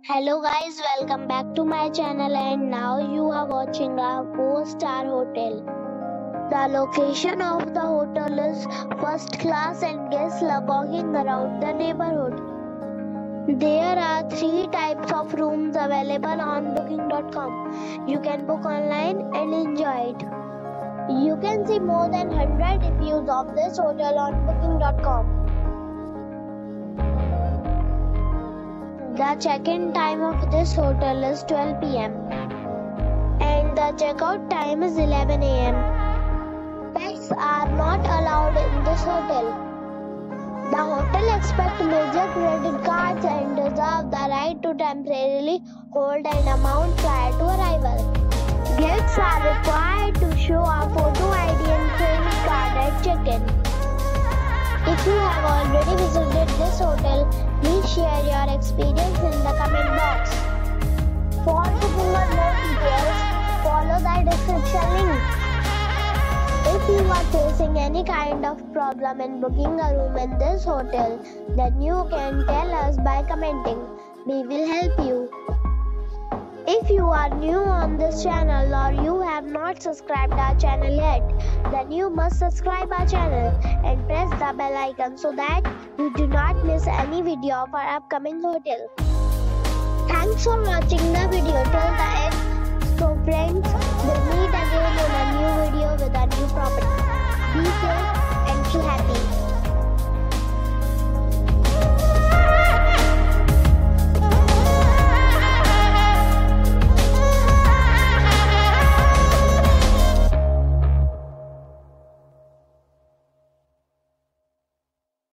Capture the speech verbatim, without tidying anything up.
Hello guys, welcome back to my channel and now you are watching a four star hotel. The location of the hotel is first class and guests love walking around the neighborhood. There are three types of rooms available on booking dot com. You can book online and enjoy it. You can see more than one hundred reviews of this hotel on booking dot com. The check-in time of this hotel is twelve p m and the check-out time is eleven a m Pets are not allowed in this hotel. The hotel accepts major credit cards and reserves the right to temporarily hold an amount prior to arrival. Guests are required to show a photo I D and credit card at check-in. If you have already visited this hotel, please share your experience in the comment box. For booking or more details, follow the description link. If you are facing any kind of problem in booking a room in this hotel, then you can tell us by commenting. We will help you. If you are new on this channel or you have not subscribed our channel yet, then you must subscribe our channel and press the bell icon so that you do not miss any video of our upcoming hotel. Thanks for watching the video till the end. So friends, we'll meet again in a new video with a new property. Be safe and be happy.